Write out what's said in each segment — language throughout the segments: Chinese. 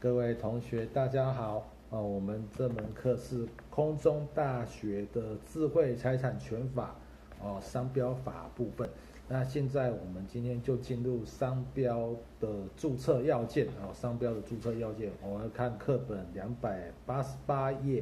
各位同学，大家好。我们这门课是空中大学的智慧财产权法商标法部分。那现在我们今天就进入商标的注册要件商标的注册要件，我们看课本288页。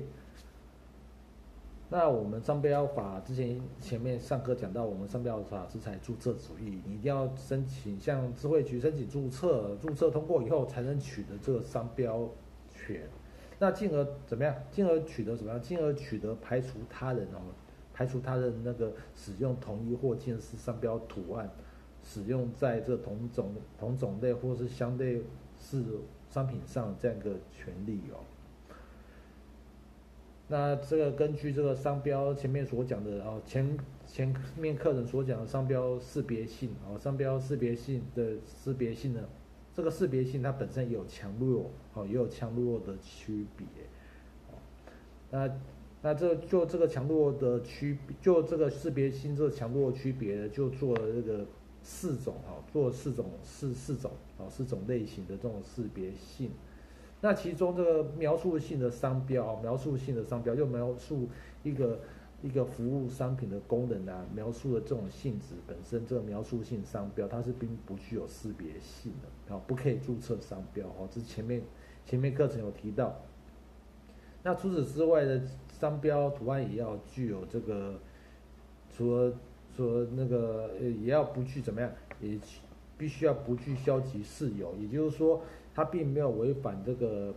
那我们商标法前面上课讲到，我们商标法是采注册主义，你一定要申请向智慧局申请注册，注册通过以后才能取得这个商标权。那进而怎么样？进而取得什么样？进而取得排除他人排除他人那个使用同一或近似商标图案，使用在这同种类或是相类似商品上这样一个权利那这个根据这个商标前面所讲的前面课程所讲的商标识别性商标识别性呢，这个识别性它本身也有强弱的区别那这个强弱的区别，就这个识别性这个强弱区别就做了这个四种类型的这种识别性。那其中这个描述性的商标就描述一个服务商品的功能描述的这种性质本身，这个描述性商标它是并不具有识别性的不可以注册商标这是前面课程有提到。那除此之外的商标图案也要具有这个，除了那个也要不具怎么样，也必须要不具消极事由，也就是说它并没有违反这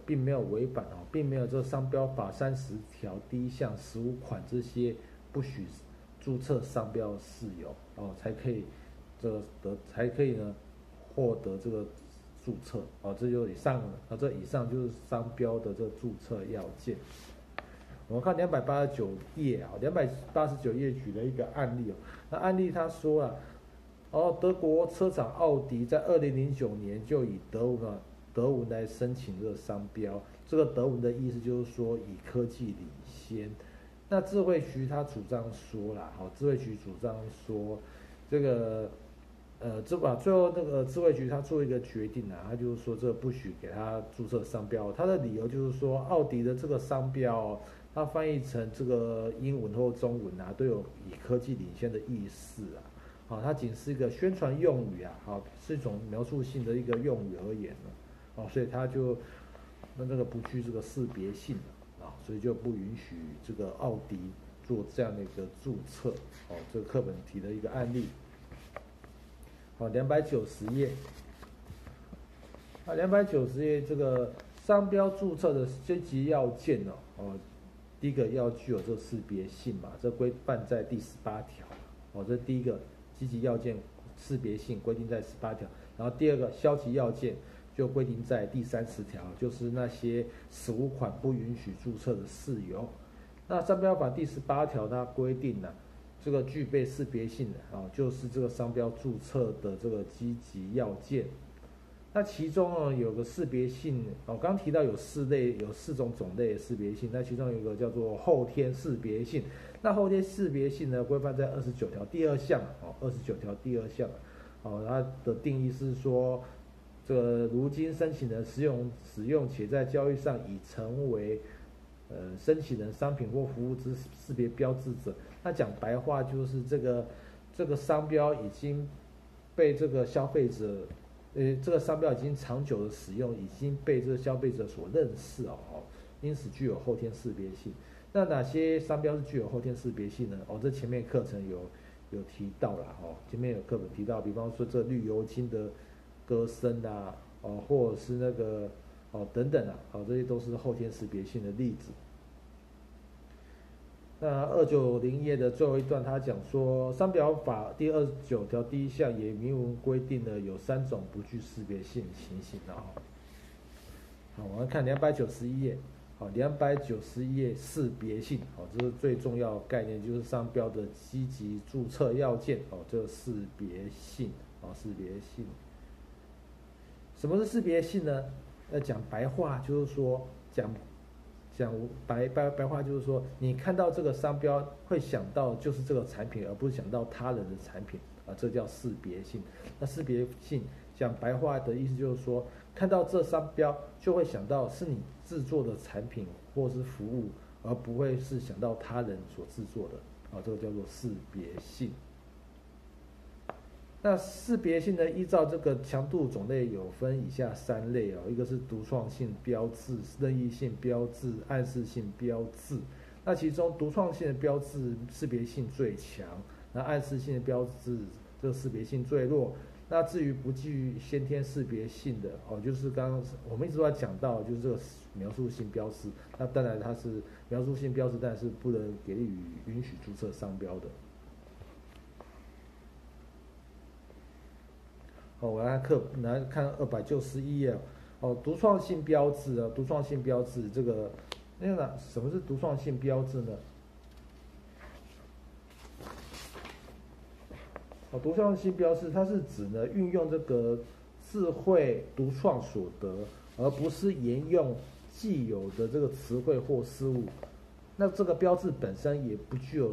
商标法30条第1项15款这些不许注册商标的事由才可以呢获得这个注册这就以上这以上就是商标的这个注册要件。我们看289页289页举了一个案例那案例他说德国车厂奥迪在2009年就以德文来申请这个商标，这个德文的意思就是说以科技领先。那智慧局他主张说这个最后那个智慧局他做一个决定他就是说这个不许给他注册商标，他的理由就是说奥迪的这个商标它翻译成这个英文或中文都有以科技领先的意思它仅是一个宣传用语是一种描述性的一个用语而言所以它就那个不具这个识别性所以就不允许这个奥迪做这样的一个注册这个课本提的一个案例290页290页这个商标注册的阶级要件第一个要具有这个识别性嘛，这规范在第18条这第一个积极要件识别性规定在18条，然后第二个消极要件就规定在第30条，就是那些15款不允许注册的事由。那商标法第18条它规定这个具备识别性的就是这个商标注册的这个积极要件。那其中有个识别性刚刚提到有4种种类的识别性，那其中有一个叫做后天识别性。那后天识别性呢规范在29条第2项29条第2项它的定义是说这个如今申请人使用且在交易上已成为申请人商品或服务之识别标志者，那讲白话就是这个商标已经被这个消费者这个商标已经长久的使用，已经被这个消费者所认识因此具有后天识别性。那哪些商标是具有后天识别性呢？这前面课程有提到啦前面有课本提到，比方说这绿油精的歌声或者是那个等等这些都是后天识别性的例子。那290页的最后一段，他讲说商标法第29条第1项也明文规定了有3种不具识别性情形我们看291页291页识别性这是最重要的概念，就是商标的积极注册要件这个识别性识别性。什么是识别性呢？要讲白话就是说讲白话就是说，你看到这个商标会想到就是这个产品，而不是想到他人的产品这叫识别性。那识别性讲白话的意思就是说， 看到这商标就会想到是你制作的产品或是服务，而不会是想到他人所制作的。这个叫做识别性。那识别性呢，依照这个强度种类有分以下3类一个是独创性标志、任意性标志、暗示性标志。那其中独创性的标志识别性最强，那暗示性的标志这个识别性最弱。那至于不具先天识别性的就是刚刚我们一直都在讲到，就是这个描述性标志。那当然它是描述性标志，但是不能给予允许注册商标的。我来看291页独创性标志独创性标志这个，什么是独创性标志呢？独创性标志它是指呢运用这个智慧独创所得，而不是沿用既有的这个词汇或事物。那这个标志本身也不具有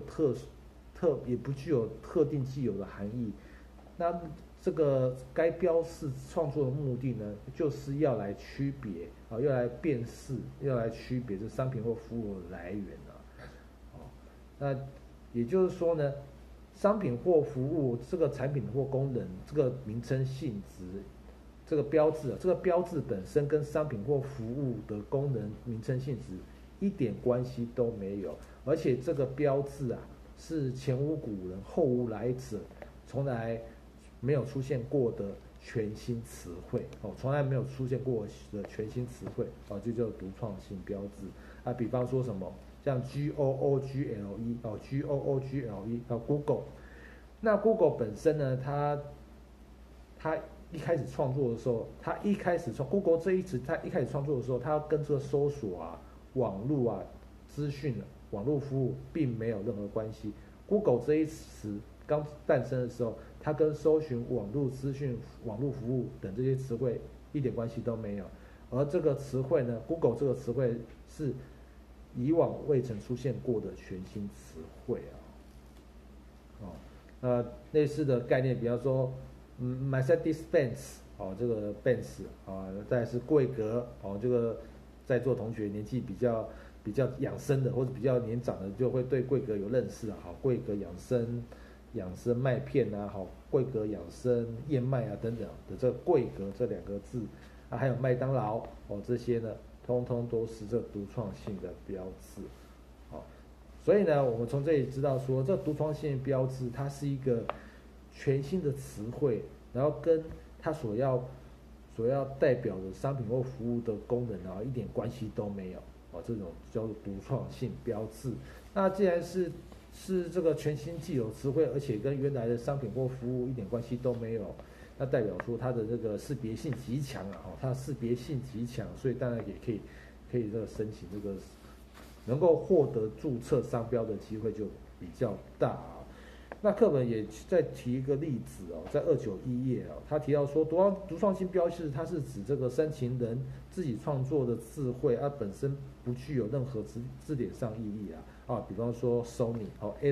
特定既有的含义。那这个该标示创作的目的呢，就是要来区别要来辨识，要来区别这商品或服务的来源那也就是说呢，商品或服务这个产品或功能这个名称性质，这个标志本身跟商品或服务的功能名称性质一点关系都没有，而且这个标志是前无古人后无来者，从来没有出现过的全新词汇从来没有出现过的全新词汇就叫独创性标志比方说什么像 GOOGLE Google。那 Google 本身呢，它一开始创作的时候，Google 这一词，它一开始创作的时候，它跟这个搜索网络资讯、网络服务并没有任何关系。Google 这一词刚诞生的时候，它跟搜寻、网络资讯、网络服务等这些词汇一点关系都没有。而这个词汇呢 ，Google 这个词汇是以往未曾出现过的全新词汇类似的概念，比方说Mercedes-Benz 这个 Benz 再来是贵格这个在座同学年纪比较养生的或者比较年长的就会对贵格有认识贵格养生麦片贵格养生燕麦等等的这个贵格这2个字还有麦当劳这些呢，通通都是这独创性的标志所以呢，我们从这里知道说，这独创性标志它是一个全新的词汇，然后跟它所要代表的商品或服务的功能一点关系都没有这种叫做独创性标志。那既然是这个全新既有词汇，而且跟原来的商品或服务一点关系都没有，那代表说它的这个识别性极强它的识别性极强，所以当然也可以这个申请这个能够获得注册商标的机会就比较大那课本也再提一个例子在291页他提到说独创性标志它是指这个申请人自己创作的智慧本身不具有任何字典上意义比方说 Sony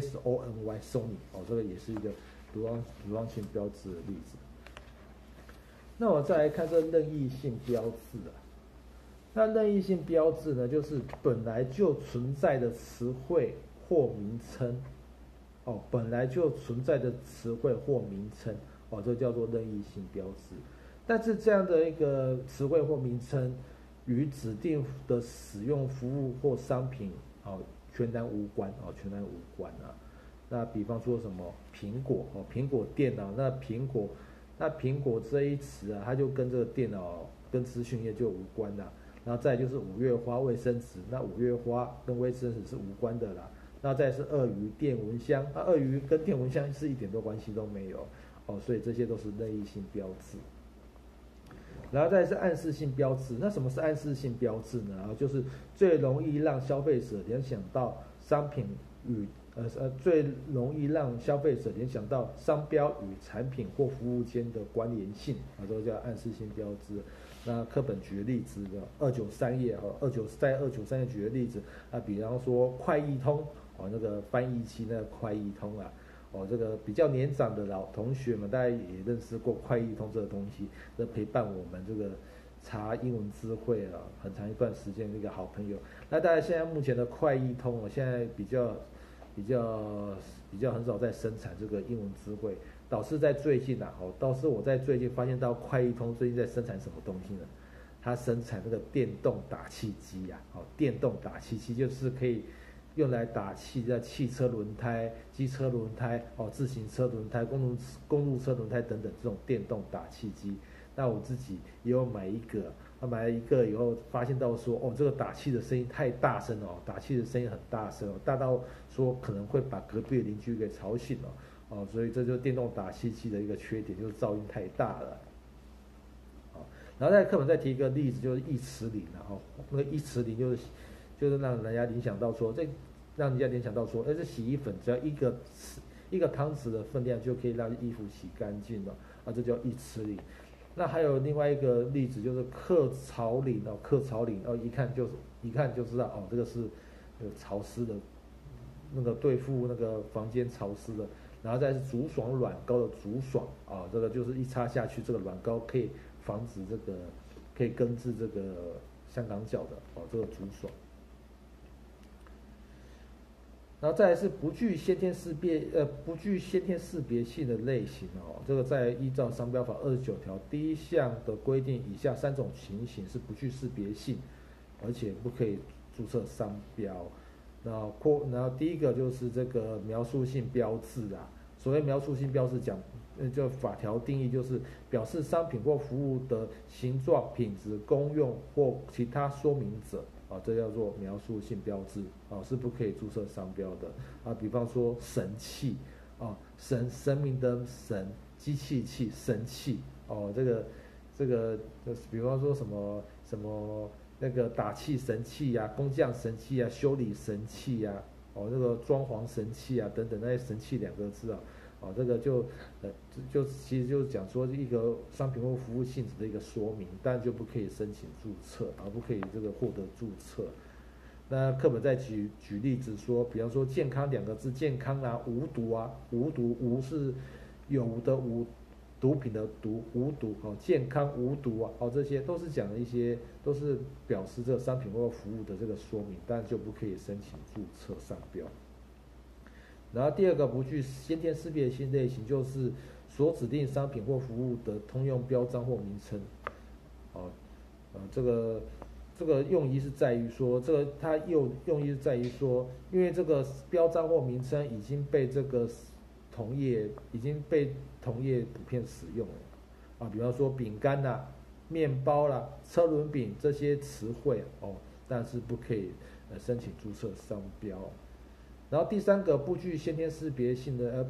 SONY Sony 这个也是一个独创性标志的例子。那我再来看这任意性标志那任意性标志呢，就是本来就存在的词汇或名称本来就存在的词汇或名称这叫做任意性标志。但是这样的一个词汇或名称与指定的使用服务或商品全然无关那比方说什么苹果电脑，那苹果这一词它就跟这个电脑跟资讯业就无关然后再来就是五月花卫生纸，那五月花跟卫生纸是无关的那再来是鳄鱼电蚊香，鳄鱼跟电蚊香是一点多关系都没有所以这些都是任意性标志。然后再来是暗示性标志。那什么是暗示性标志呢？就是最容易让消费者联想到商品与最容易让消费者联想到商标与产品或服务间的关联性这个叫暗示性标志。那课本举的例子293页在293页举的例子比方说快易通那个翻译器那个快易通这个比较年长的老同学们大家也认识过快易通这个东西，这陪伴我们查英文字汇啊，很长一段时间的一个好朋友。那大家现在目前的快易通现在比较很少在生产这个英文字汇，导致在最近倒是我在最近发现到快易通最近在生产什么东西呢？它生产这个电动打气机电动打气机就是可以用来打气的汽车轮胎、机车轮胎、自行车轮胎、公路车轮胎等等这种电动打气机。那我自己也有买一个，买了一个以后发现到说，这个打气的声音太大声了，打气的声音很大声大到说可能会把隔壁的邻居给吵醒了，所以这就是电动打气机的一个缺点，就是噪音太大了。然后在课本再提一个例子，就是一匙铃那个一匙铃就是让人家联想到说，这洗衣粉只要一个汤匙的分量就可以让衣服洗干净了这叫一匙铃。那还有另外一个例子就是克槽铃一看就知道这个是潮湿的，那个对付那个房间潮湿的。然后再是竹爽软膏的竹爽这个就是一擦下去，这个软膏可以防止可以根治这个香港脚的这个竹爽。然后再来是不具先天识别性的类型这个在依照商标法29条第1项的规定，以下3种情形是不具识别性，而且不可以注册商标。然后第一个就是这个描述性标志所谓描述性标志就法条定义就是表示商品或服务的形状、品质、功用或其他说明者这叫做描述性标志是不可以注册商标的比方说神器神明的神，机器器，神器这个比方说什么那个打气神器工匠神器修理神器这个装潢神器等等那些神器2个字这个就其实就是讲说一个商品或服务性质的一个说明，但就不可以申请注册不可以这个获得注册。那课本再举例子说，比方说健康2个字，健康无毒无是有无的无，毒品的毒，无毒健康无毒这些都是讲的一些，都是表示这个商品或服务的这个说明，但就不可以申请注册商标。然后第二个不具先天识别性类型，就是所指定商品或服务的通用标章或名称这个用意是在于说，用意是在于说，因为这个标章或名称已经被同业普遍使用了比方说饼干面包车轮饼这些词汇但是不可以申请注册商标。然后第3个不具先天识别性的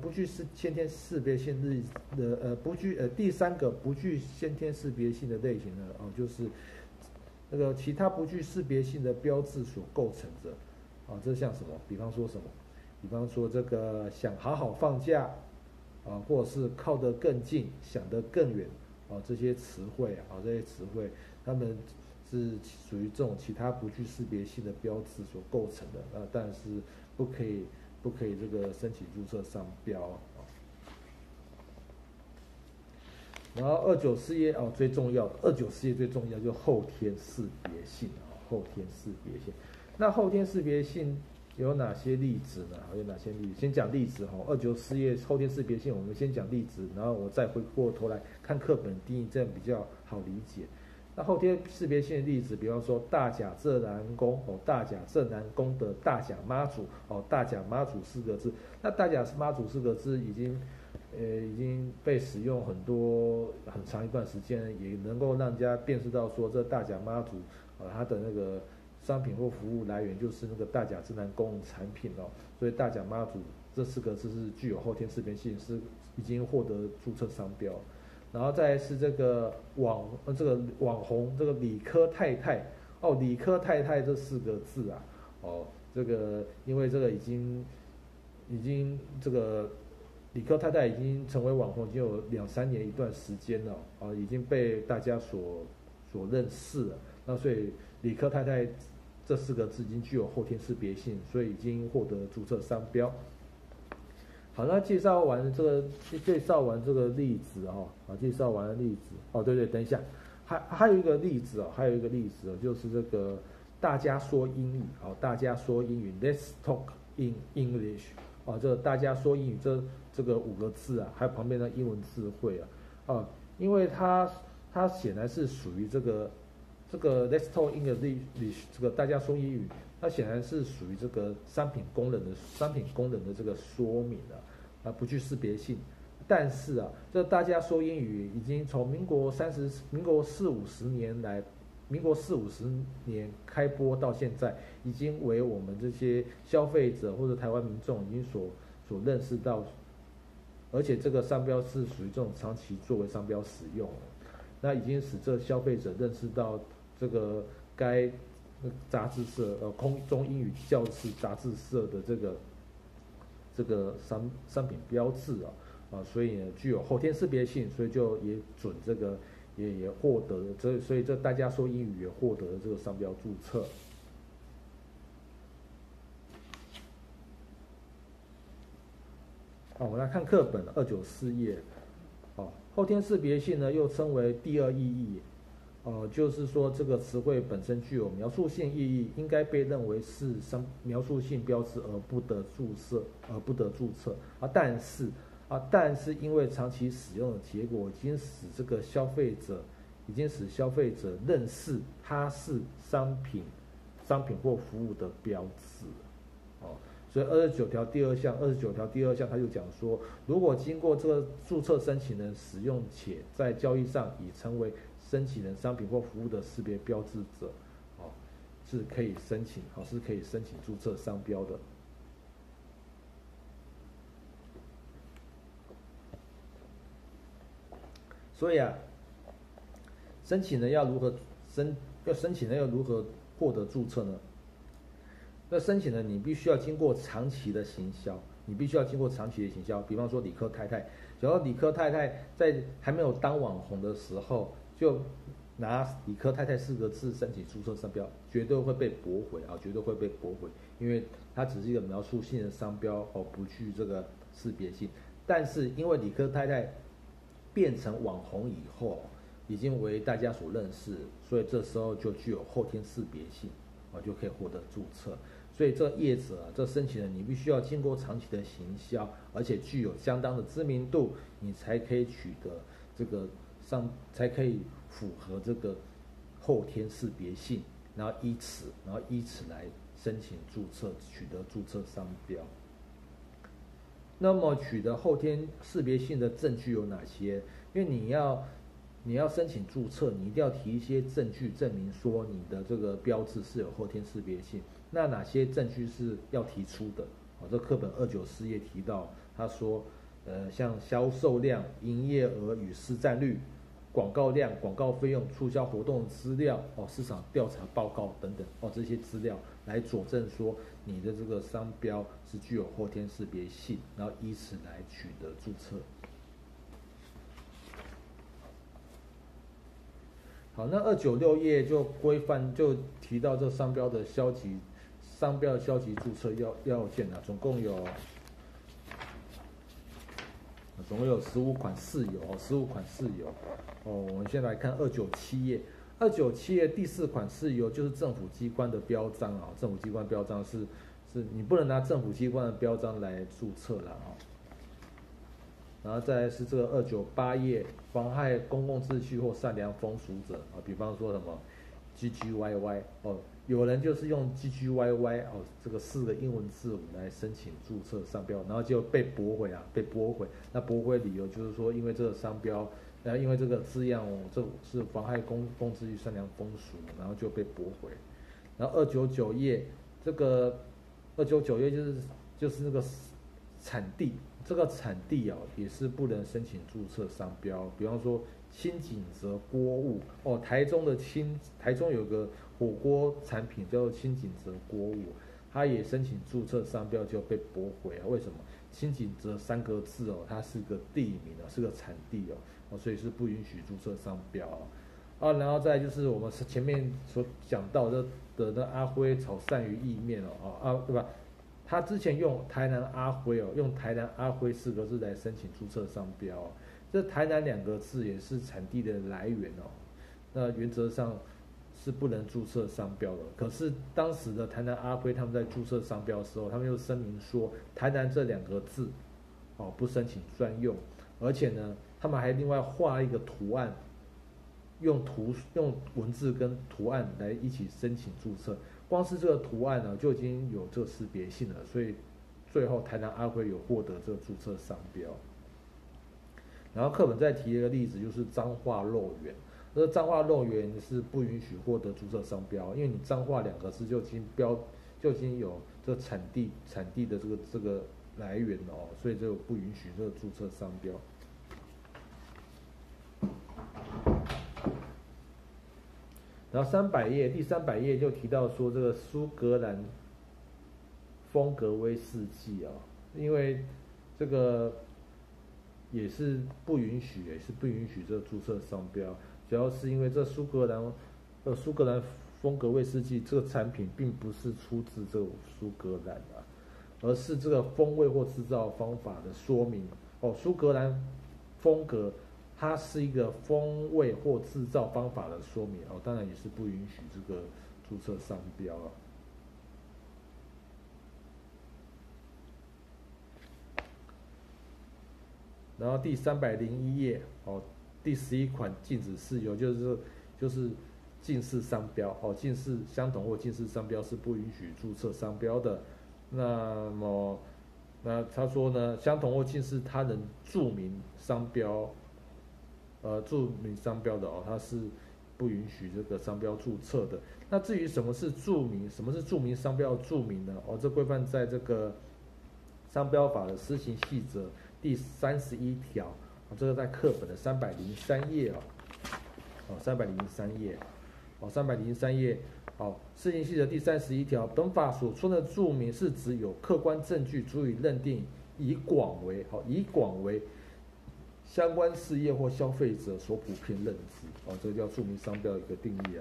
第3个不具先天识别性的类型呢就是那个其他不具识别性的标志所构成的这像什么？比方说这个想好好放假或者是靠得更近，想得更远这些词汇它们是属于这种其他不具识别性的标志所构成的但是不可以这个申请注册商标然后294页最重要的就是后天识别性那后天识别性有哪些例子呢？先讲例子294页后天识别性，我们先讲例子，然后我再回过头来看课本定义，这样比较好理解。那后天识别性的例子，比方说大甲镇南宫大甲镇南宫的大甲妈祖大甲妈祖4个字，那大甲妈祖4个字已经被使用很长一段时间，也能够让人家辨识到说这大甲妈祖它的那个商品或服务来源就是那个大甲镇南宫产品所以大甲妈祖这4个字是具有后天识别性，是已经获得注册商标。然后再来是这个网红这个理科太太理科太太这4个字这个因为这个已经这个理科太太已经成为网红已经有2-3年一段时间了已经被大家所认识了，那所以理科太太这4个字已经具有后天识别性，所以已经获得注册商标。好，那介绍完这个例子对，等一下， 还有一个例子哦，就是这个大家说英语哦，大家说英语，Let's talk in English 哦，这大家说英语这个5个字啊，还有旁边的英文字汇啊，因为它显然是属于这个Let's talk in English 这个大家说英语，它显然是属于这个商品功能的这个说明不具识别性。但是啊，这大家说英语已经从民国四五十年开播到现在，已经为我们这些消费者或者台湾民众已经所认识到，而且这个商标是属于这种长期作为商标使用，那已经使这消费者认识到这个该杂志社空中英语教室杂志社的这个商品标志所以呢具有后天识别性，所以就也准这个也获得所以这大家说英语也获得了这个商标注册。我们来看课本294页，后天识别性呢又称为第二意义，就是说这个词汇本身具有描述性意义，应该被认为是描述性标志而不得注册但是因为长期使用的结果，已经使消费者认识它是商品或服务的标志，所以29条第二项他就讲说，如果经过这个注册申请人使用且在交易上已成为申请人商品或服务的识别标志者，是可以申请注册商标的。所以申请人要如何获得注册呢？那申请人你必须要经过长期的行销，比方说理科太太，只要理科太太在还没有当网红的时候，就拿理科太太4个字申请注册商标，绝对会被驳回，因为它只是一个描述性的商标不具这个识别性。但是因为理科太太变成网红以后，已经为大家所认识，所以这时候就具有后天识别性，就可以获得注册。所以这业者这申请人你必须要经过长期的行销，而且具有相当的知名度，你才可以取得才可以符合这个后天识别性，然后依此来申请注册，取得注册商标。那么取得后天识别性的证据有哪些？因为你要申请注册，你一定要提一些证据证明说你的这个标志是有后天识别性。那哪些证据是要提出的？这课本294页提到，他说，像销售量、营业额与市占率、广告量、广告费用、促销活动资料、市场调查报告等等这些资料来佐证说你的这个商标是具有后天识别性，然后依此来取得注册。好，那296页就提到这商标的消极注册要件总共有15款事由我们先来看297页，297页第4款事由就是政府机关的标章政府机关标章是你不能拿政府机关的标章来注册了然后再来是这个298页，妨害公共秩序或善良风俗者比方说什么 GGYY 有人就是用 GGYY 这个4个英文字母来申请注册商标，然后就被驳回。那驳回理由就是说，因为这个商标，因为这个字样这是妨害公共秩序、善良风俗，然后就被驳回。然后299页，这个299页就是那个产地，这个产地也是不能申请注册商标。比方说清景泽锅物台中有个火锅产品叫做清景泽锅物，它也申请注册商标就被驳回为什么？清景泽3个字它是个地名是个产地所以是不允许注册商标然后再就是我们前面所讲到的那阿辉炒鳝鱼意面对吧？他之前用台南阿辉用台南阿辉4个字来申请注册商标这台南2个字也是产地的来源那原则上是不能注册商标的。可是当时的台南阿辉他们在注册商标的时候，他们又声明说台南这2个字不申请专用，而且呢他们还另外画一个图案，用文字跟图案来一起申请注册。光是这个图案呢就已经有这个识别性了，所以最后台南阿辉有获得这个注册商标。然后课本再提一个例子，就是彰化肉圆。这彰化肉圆是不允许获得注册商标，因为你彰化2个字就已经有这产地的这个来源所以就不允许这个注册商标。然后第300页就提到说这个苏格兰风格威士忌因为这个也是不允许这个注册商标，主要是因为这苏格兰风格威士忌这个产品并不是出自这个苏格兰而是这个风味或制造方法的说明苏格兰风格它是一个风味或制造方法的说明当然也是不允许这个注册商标然后第301页第11款禁止事由就是近似商标近似相同或近似商标是不允许注册商标的。那他说呢，相同或近似他人注明商标的它是不允许这个商标注册的。那至于什么是注明商标的注明呢？这规范在这个商标法的施行细则第31条，这个在课本的303页303页施行细则第31条，本法所称的注明是指有客观证据足以认定以广为相关事业或消费者所普遍认知这个叫注明商标的一个定义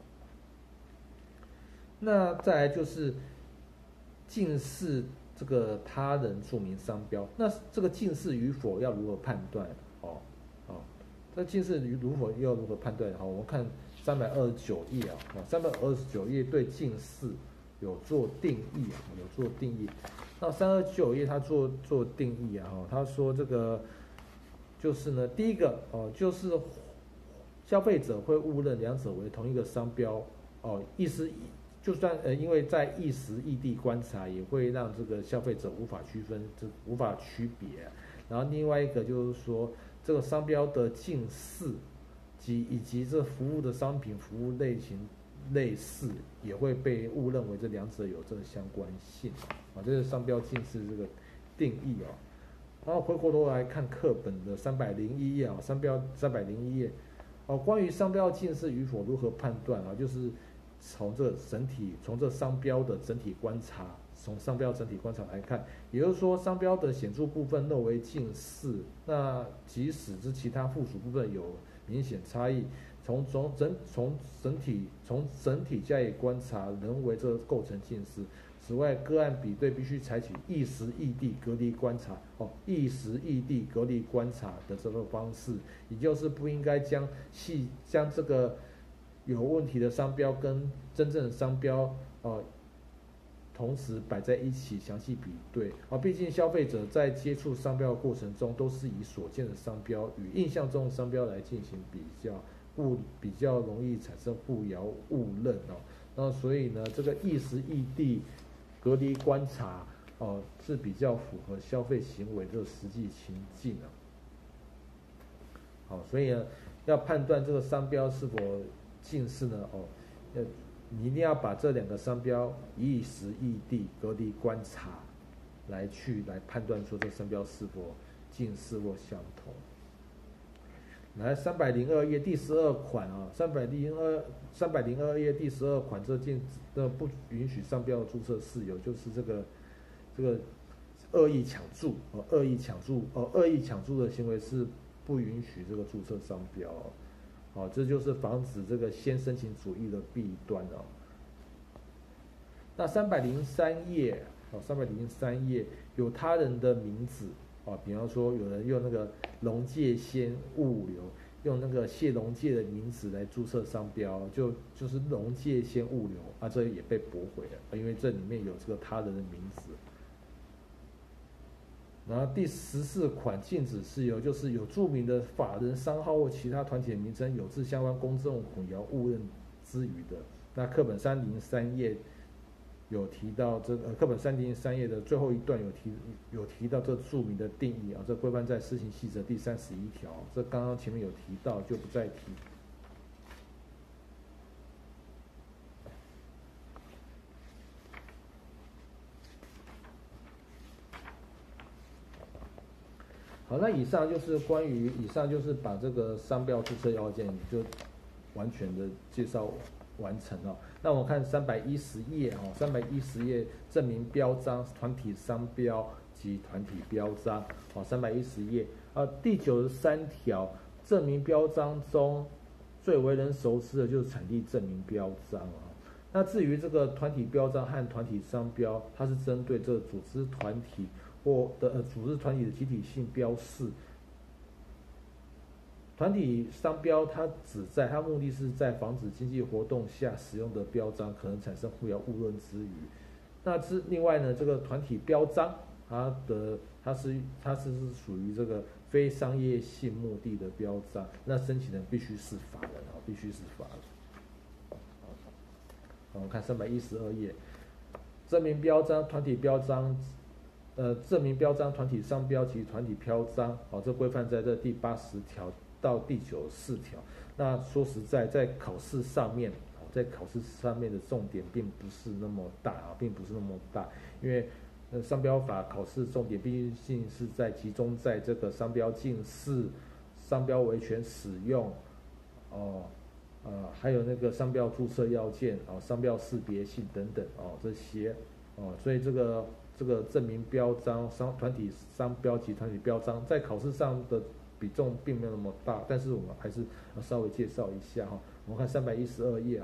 那再来就是近似这个他人注明商标，那这个近似与否要如何判断这近似如否要如何判断我们看329页329页对近似有做定义那329页他做定义他说这个就是呢，第一个就是消费者会误认2者为同一个商标就算因为在异时异地观察，也会让这个消费者无法区别然后另外一个就是说，这个商标的近似以及这服务的商品服务类型类似，也会被误认为这2者有这个相关性这是商标近似这个定义然后回过头来看课本的301页商标301页关于商标近似与否如何判断就是从这商标的整体观察，从商标整体观察来看，也就是说商标的显著部分认为近似，那即使之其他附属部分有明显差异，从整体加以观察，仍为这构成近似。此外，个案比对必须采取异时异地隔离观察的这个方式，也就是不应该将这个有问题的商标跟真正的商标同时摆在一起详细比对毕竟消费者在接触商标的过程中，都是以所见的商标与印象中的商标来进行比较容易产生互谣误认那所以呢，这个异时异地隔离观察是比较符合消费行为的实际情境所以呢，要判断这个商标是否近似呢你一定要把这2个商标异时异地隔离观察来判断说这商标是否近似或相同。来302页第12款302页第12款这不允许商标的注册事由，就是这个恶意抢注恶意抢注的行为是不允许这个注册商标这就是防止这个先申请主义的弊端那303页有他人的名字比方说有人用那个龙界仙物流， 用那个谢龙介的名字来注册商标，就是龙介先物流啊，这也被驳回了，因为这里面有这个他人的名字。然后第14款禁止事由就是有注明的法人商号或其他团体的名称有致相关公众混淆误认之余的。那课本303页有提到这个课本303页的最后一段有提到这注明的定义啊，这规范在施行细则第31条，这刚刚前面有提到，就不再提。好，那以上就是把这个商标注册要件就完全的介绍完成了。那我们看310页310页证明标章、团体商标及团体标章，310页第93条证明标章中最为人熟知的就是产地证明标章啊。那至于这个团体标章和团体商标，它是针对这个组织团体组织团体的集体性标示。团体商标它目的是在防止经济活动下使用的标章可能产生互谣误认之余，那另外呢，这个团体标章它是属于这个非商业性目的的标章，那申请人必须是法人必须是法人。我们看312页，证明标章、团体标章。证明标章、团体商标及团体标章，这规范在这第80条到第94条。那说实在，在考试上面的重点并不是那么大，因为商标法考试重点毕竟是集中在这个商标近似、商标维权使用，还有那个商标注册要件商标识别性等等这些所以这个证明标章、团体商标及团体标章在考试上的比重并没有那么大，但是我们还是要稍微介绍一下我们看312页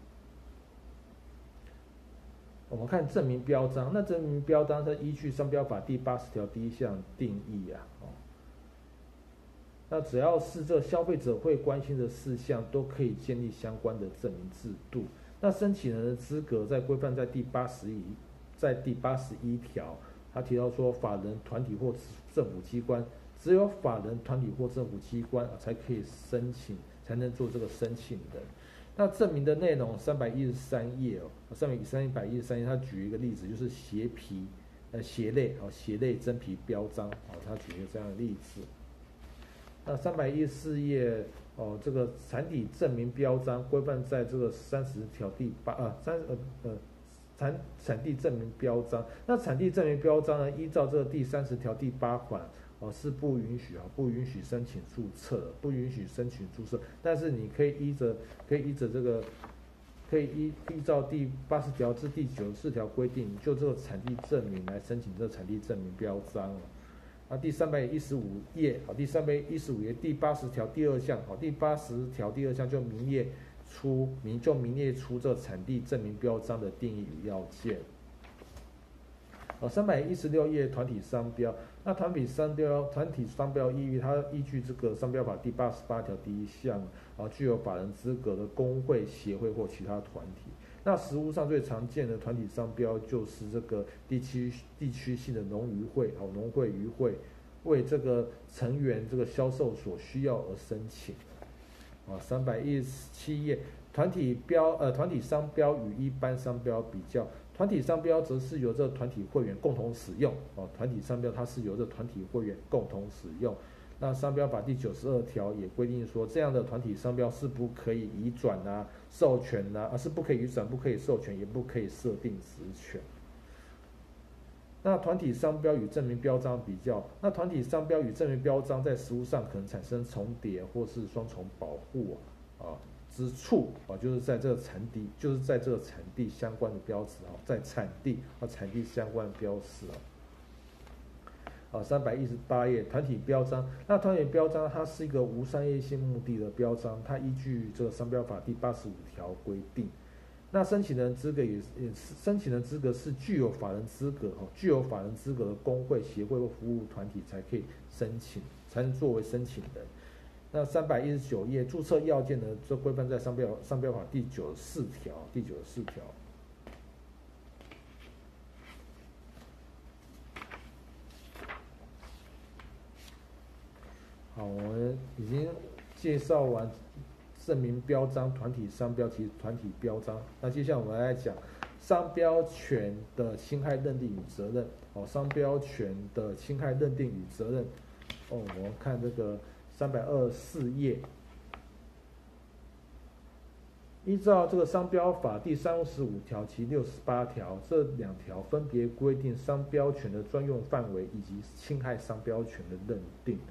我们看证明标章，那证明标章它依据商标法第80条第1项定义那只要是这消费者会关心的事项，都可以建立相关的证明制度。那申请人的资格在规范在第81条，他提到说，法人、团体或政府机关，只有法人、团体或政府机关才可以申请，才能做这个申请人。那证明的内容313页313页，他举一个例子，就是鞋类真皮标章他举一个这样的例子。那314页这个产地证明标章规范在这个30条第产地证明标章。那产地证明标章呢，依照这个第30条第8款是不允许申请注册，但是你可以依照第80条至第94条规定，就这个产地证明来申请这个产地证明标章第315页第80条第2项第80条第2项就明列出这产地证明标章的定义与要件。316页团体商标，那团体商标依据这个商标法第88条第1项具有法人资格的工会、协会或其他团体。那实务上最常见的团体商标就是这个地区性的农渔会农会渔会为这个成员这个销售所需要而申请。317页团体商标与一般商标比较。团体商标则是由这个团体会员共同使用团体商标它是由这团体会员共同使用。那商标法第92条也规定说，这样的团体商标是不可以移转授权是不可以移转、不可以授权，也不可以设定职权。那团体商标与证明标章比较，那团体商标与证明标章在实务上可能产生重叠或是双重保护之处就是在这个产地相关的标识在产地相关的标识318页团体标章，那团体标章它是一个无商业性目的的标章，它依据这个商标法第85条规定。那申请人资格是具有法人资格的工会、协会或服务团体才可以申请，才能作为申请人。 那319页注册要件呢，这规范在商标法第94条，第94条。好，我们已经介绍完证明标章、团体商标及团体标章。那接下来我们来讲商标权的侵害认定与责任。商标权的侵害认定与责任。我们看这个324页，依照这个商标法第35条及68条，这2条分别规定商标权的专用范围以及侵害商标权的认定。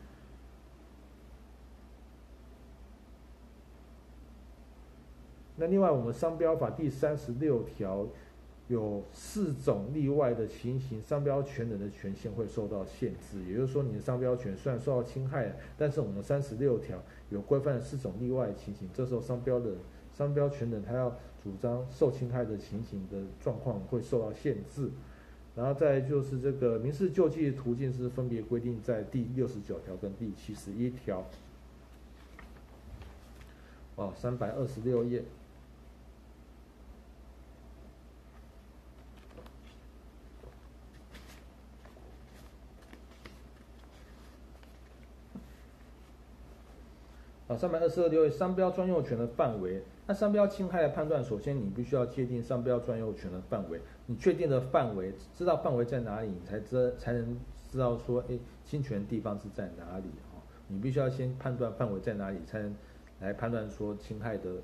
那另外，我们商标法第36条有4种例外的情形，商标权人的权限会受到限制。也就是说，你的商标权虽然受到侵害，但是我们36条有规范4种例外的情形，这时候商标权人他要主张受侵害的情形的状况会受到限制。然后再就是这个民事救济的途径是分别规定在第69条跟第71条。326页。326页商标专用权的范围。那商标侵害的判断，首先你必须要界定商标专用权的范围。你确定的范围，知道范围在哪里，你才能知道说，侵权地方是在哪里。你必须要先判断范围在哪里，才能来判断说侵害的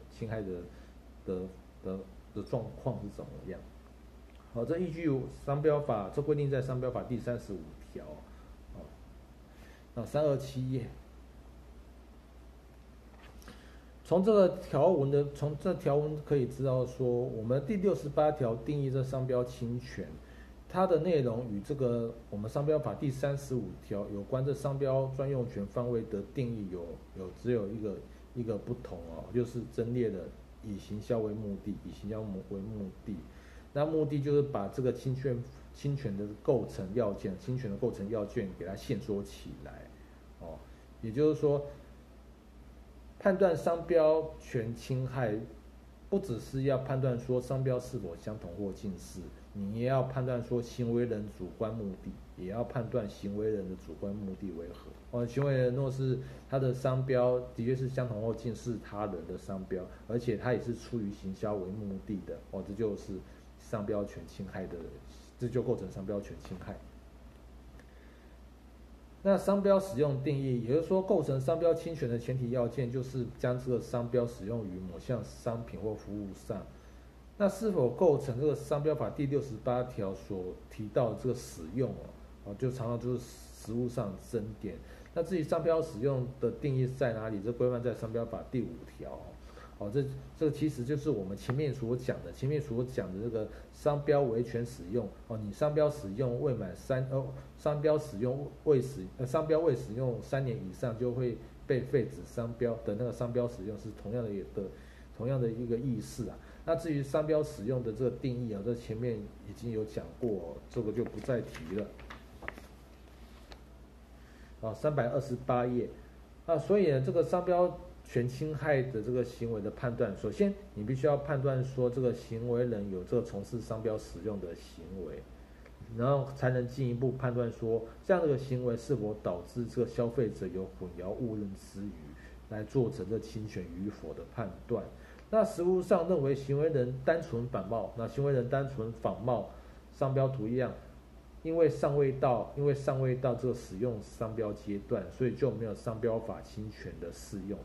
状况是怎么样。这依据商标法，这规定在商标法第35条。327页。从这条文可以知道说，我们第68条定义这商标侵权，它的内容与这个我们商标法第35条有关这商标专用权范围的定义只有一个不同就是增列的以行销为目的，那目的就是把这个侵权的构成要件给它限缩起来。也就是说，判断商标权侵害，不只是要判断说商标是否相同或近似，你也要判断说行为人主观目的，也要判断行为人的主观目的为何。行为人若是他的商标的确是相同或近似他人的商标，而且他也是出于行销为目的的，这就是商标权侵害的，这就构成商标权侵害。那商标使用定义，也就是说，构成商标侵权的前提要件，就是将这个商标使用于某项商品或服务上。那是否构成这个商标法第68条所提到的这个使用就常常就是实务上争点。那至于商标使用的定义在哪里，这规范在商标法第5条。这其实就是我们前面所讲的这个商标维权使用你商标使用未满商标未使用3年以上就会被废止商标的那个商标使用是同样的一个意思啊。那至于商标使用的这个定义这前面已经有讲过这个就不再提了。328页所以呢，这个商标权侵害的这个行为的判断，首先你必须要判断说这个行为人有这个从事商标使用的行为，然后才能进一步判断说这样的行为是否导致这个消费者有混淆误认之余，来做成这侵权与否的判断。那实务上认为行为人单纯仿冒商标图样，因为尚未到这个使用商标阶段，所以就没有商标法侵权的适用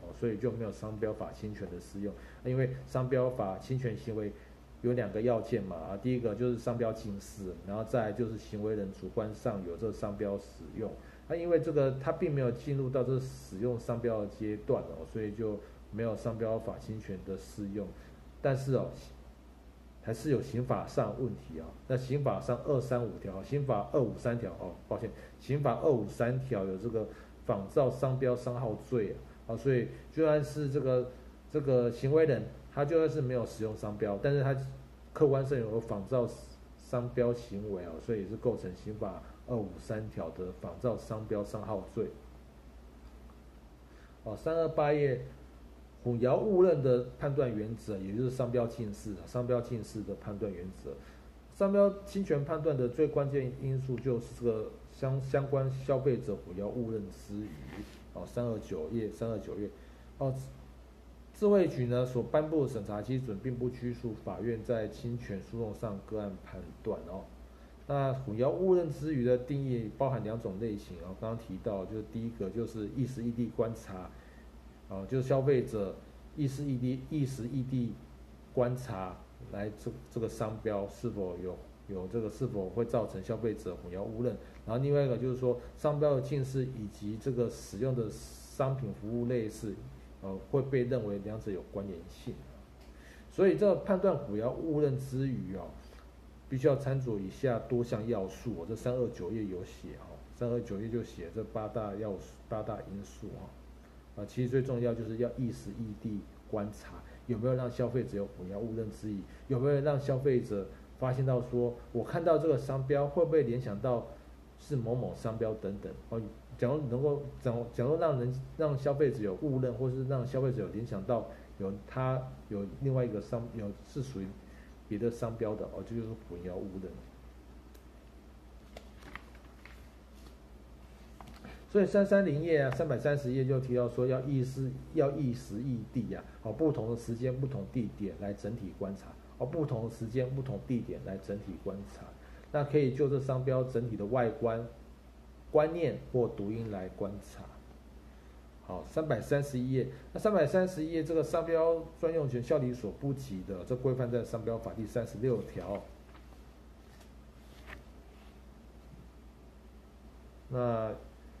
因为商标法侵权行为有2个要件嘛第一个就是商标近似，然后再来就是行为人主观上有这个商标使用因为这个他并没有进入到这使用商标的阶段所以就没有商标法侵权的适用。但是还是有刑法上问题那刑法上235条、刑法253条刑法253条有这个仿造商标商号罪所以就算是这个行为人他就算是没有使用商标，但是他客观上有仿造商标行为所以也是构成刑法253条的仿造商标商号罪。 328页混淆误认的判断原则，也就是商标近似的判断原则。商标侵权判断的最关键因素就是这个相关消费者混淆误认之余，329页智慧局呢所颁布的审查基准，并不拘束法院在侵权诉讼上个案判断那混淆误认之余的定义包含2种类型刚刚提到，就是第一个就是意时异地观察就是消费者意时异地观察来这个商标是否有这个是否会造成消费者混淆误认，然后另外一个就是说商标的近似以及这个使用的商品服务类似会被认为两者有关联性所以这个判断混淆误认之余必须要参酌以下多项要素这329页有写329页就写这8大因素其实最重要就是要意时异地观察有没有让消费者有混淆误认之疑，有没有让消费者发现到说我看到这个商标会不会联想到是某某商标等等假如让消费者有误认，或是让消费者有联想到有另外一个是属于别的商标的这就是混淆误认。所以330页330页就提到说要意时异地不同的时间不同地点来整体观察不同的时间不同地点来整体观察，那可以就这商标整体的外观观念或读音来观察。好，331页，那331页这个商标专用权效力所不及的，这规范在商标法第36条。那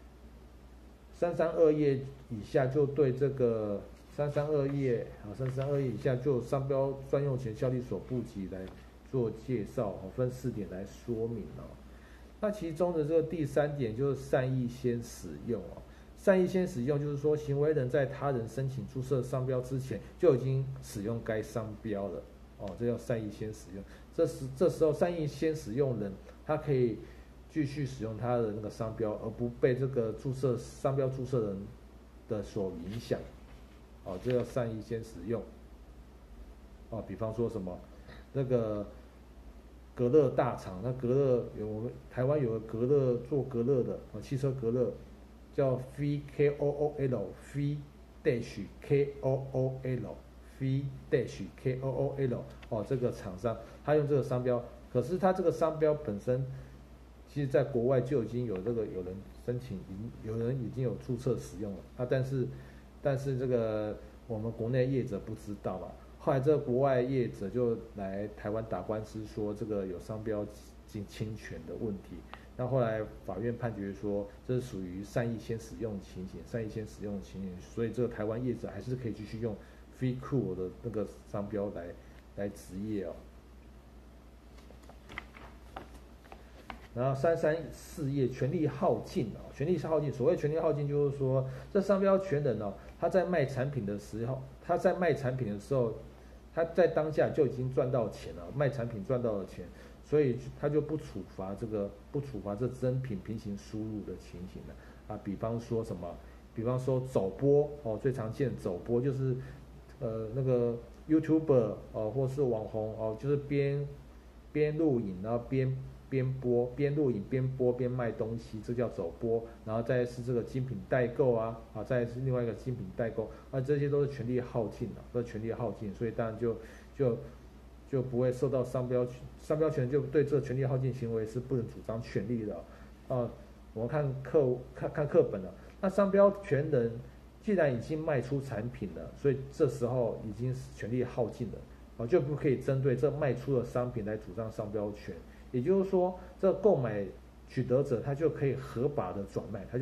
332页以下就对这个332页以下就商标专用权效力所不及来做介绍分4点来说明那其中的这个第3点就是善意先使用善意先使用就是说行为人在他人申请注册商标之前就已经使用该商标了这叫善意先使用。这时候善意先使用人他可以继续使用他的那个商标，而不被这个商标注册人的所影响这叫善意先使用比方说什么那个隔热大厂，那隔热我们台湾有个隔热做隔热的汽车隔热叫 FEE-KOOL FEE-KOOL 这个厂商他用这个商标，可是他这个商标本身其实在国外就已经有有人申请，有人已经有注册使用了但是这个我们国内业者不知道嘛，后来这个国外业者就来台湾打官司说这个有商标侵权的问题，那后来法院判决说这是属于善意先使用情形，所以这个台湾业者还是可以继续用 FEE-KOOL 的那个商标来执业然后334页权利耗尽所谓权利耗尽就是说这商标权人他在卖产品的时候他在当下就已经赚到钱了，卖产品赚到了钱，所以他就不处罚这真品平行输入的情形了比方说走播最常见的走播就是那个 YouTuber 或是网红就是边录影然后边录影边播边卖东西，这叫走播，然后再是这个精品代购再是另外一个精品代购这些都是权利耗尽所以当然就不会受到商标权就对这个权利耗尽行为是不能主张权利的我们看课本了，那商标权人既然已经卖出产品了，所以这时候已经权利耗尽了就不可以针对这卖出的商品来主张商标权。也就是说这购买取得者他就可以合法的转卖，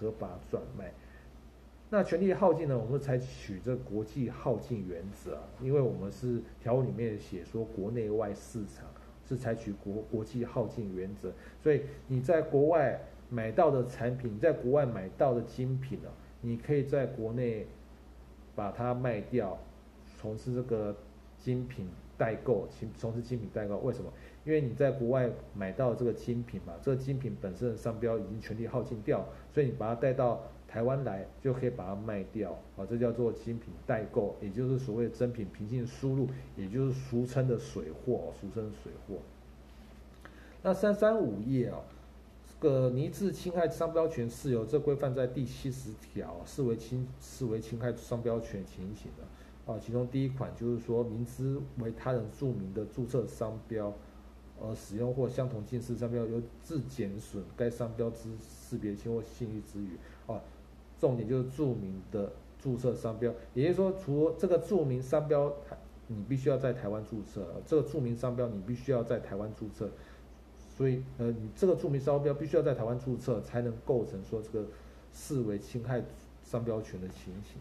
那权利耗尽呢，我们采取这国际耗尽原则因为我们是条文里面写说国内外市场是采取国际耗尽原则，所以你在国外买到的产品，在国外买到的精品你可以在国内把它卖掉，从事这个精品代购，为什么？因为你在国外买到这个精品嘛，这个精品本身的商标已经权利耗尽掉，所以你把它带到台湾来就可以把它卖掉啊，这叫做精品代购，也就是所谓的真品平进输入，也就是俗称的水货，俗称水货。那335页啊，这个拟制侵害商标权事由，这规范在第70条，视为侵害商标权情形的啊。其中第一款就是说，明知为他人著名的注册商标，使用或相同近似商标，由致减损该商标之识别性或信誉之余啊。重点就是著名的注册商标，也就是说，除了这个著名商标，你必须要在台湾注册，这个著名商标你必须要在台湾注册。所以，你这个著名商标必须要在台湾注册，才能构成说这个视为侵害商标权的情形。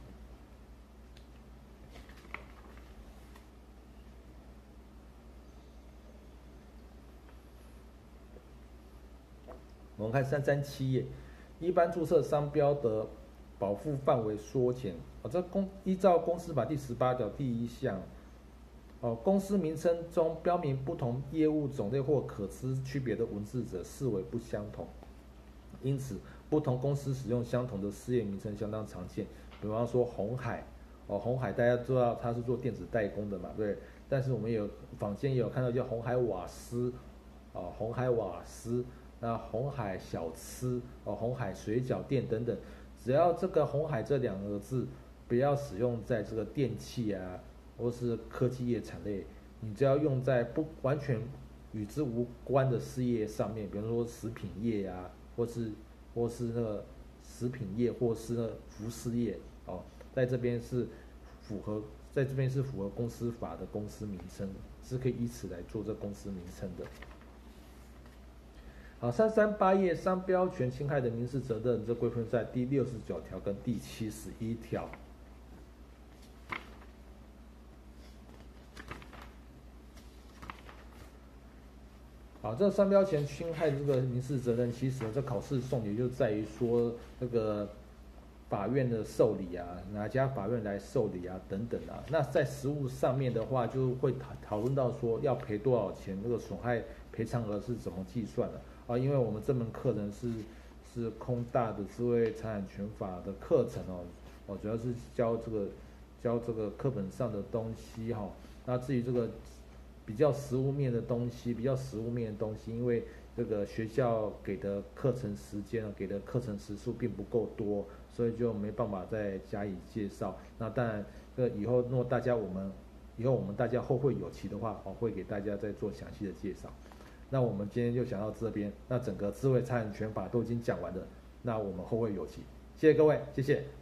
我们看337页，一般注册商标的保护范围缩减。依照公司法第18条第1项。公司名称中标明不同业务种类或可知区别的文字者，视为不相同。因此，不同公司使用相同的事业名称相当常见。比方说鸿海，鸿海大家知道它是做电子代工的嘛，对。但是我们坊间也有看到叫鸿海瓦斯，鸿海瓦斯，那鸿海小吃，鸿海水饺店等等。只要这个鸿海这2个字不要使用在这个电器啊，或是科技业产类，你只要用在不完全与之无关的事业上面，比如说食品业啊，或是那个食品业，或是那个服饰业，在这边是符合公司法的公司名称，是可以以此来做这公司名称的。好，338页商标权侵害的民事责任，这规范在第69条跟第71条。好，这商标权侵害这个民事责任，其实这考试重点就在于说那个法院的受理啊，哪家法院来受理啊，等等啊。那在实务上面的话，就会讨论到说要赔多少钱，那个损害赔偿额是怎么计算的啊？因为我们这门课程是空大的智慧财产权法的课程主要是教这个课本上的东西那至于这个比较实务面的东西，因为这个学校给的课程时间给的课程时数并不够多，所以就没办法再加以介绍。那当然，以后如果我们大家后会有期的话，会给大家再做详细的介绍。那我们今天就讲到这边，那整个智慧财产权法都已经讲完了，那我们后会有期。谢谢各位，谢谢。